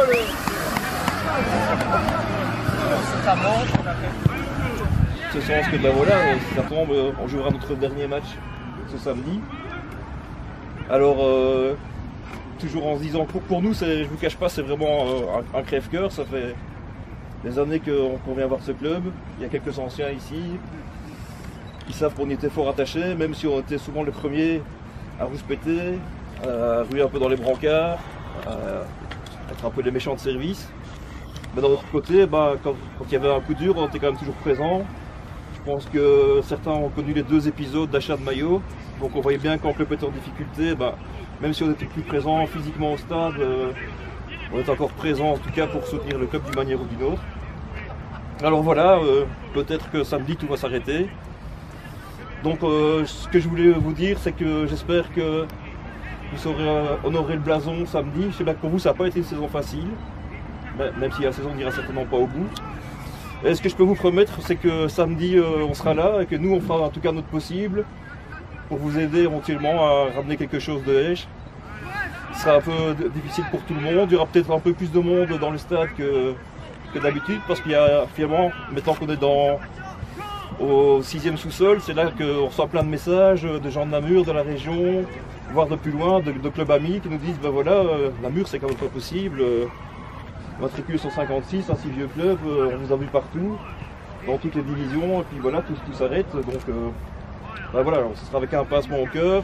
Ce sens que ben voilà, si ça tombe, on jouera notre dernier match ce samedi. Alors toujours en se disant pour nous, je vous cache pas, c'est vraiment un crève-cœur. Ça fait des années qu'on vient voir ce club. Il y a quelques anciens ici. Ils savent qu'on y était fort attachés, même si on était souvent les premiers à rouspéter, à ruer un peu dans les brancards, à être un peu les méchants de service. Mais d'un autre côté, bah, quand il y avait un coup dur, on était quand même toujours présent. Je pense que certains ont connu les 2 épisodes d'achat de maillots. Donc on voyait bien quand le club était en difficulté, bah, même si on n'était plus présent physiquement au stade, on est encore présent en tout cas pour soutenir le club d'une manière ou d'une autre. Alors voilà, peut-être que samedi tout va s'arrêter. Donc ce que je voulais vous dire, c'est que j'espère que vous saurez honorer le blason samedi. Je sais bien que pour vous ça n'a pas été une saison facile, même si la saison n'ira certainement pas au bout. Et ce que je peux vous promettre, c'est que samedi on sera là et que nous on fera en tout cas notre possible pour vous aider éventuellement à ramener quelque chose de Esch. Ce sera un peu difficile pour tout le monde, il y aura peut-être un peu plus de monde dans le stade que d'habitude, parce qu'il y a finalement, maintenant qu'on est au 6e sous-sol, c'est là qu'on reçoit plein de messages de gens de Namur, de la région, voire de plus loin, de clubs amis qui nous disent ben voilà, Namur c'est quand même pas possible, matricule 156, un si vieux club, on vous a vu partout, dans toutes les divisions, et puis voilà, tout s'arrête, donc ben voilà, ce sera avec un pincement au cœur.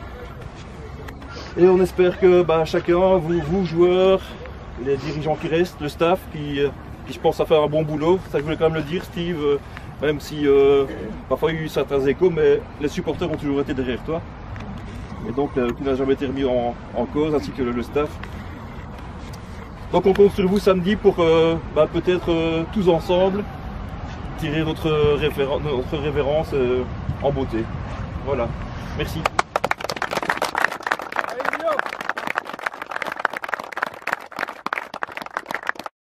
Et on espère que chacun, vous joueurs, les dirigeants qui restent, le staff, qui je pense a fait un bon boulot, ça je voulais quand même le dire Steve, même si parfois il y a eu certains échos, mais les supporters ont toujours été derrière toi. Et donc tout n'a jamais été remis en cause, ainsi que le staff. Donc on compte sur vous samedi pour peut-être tous ensemble tirer notre révérence en beauté. Voilà, merci.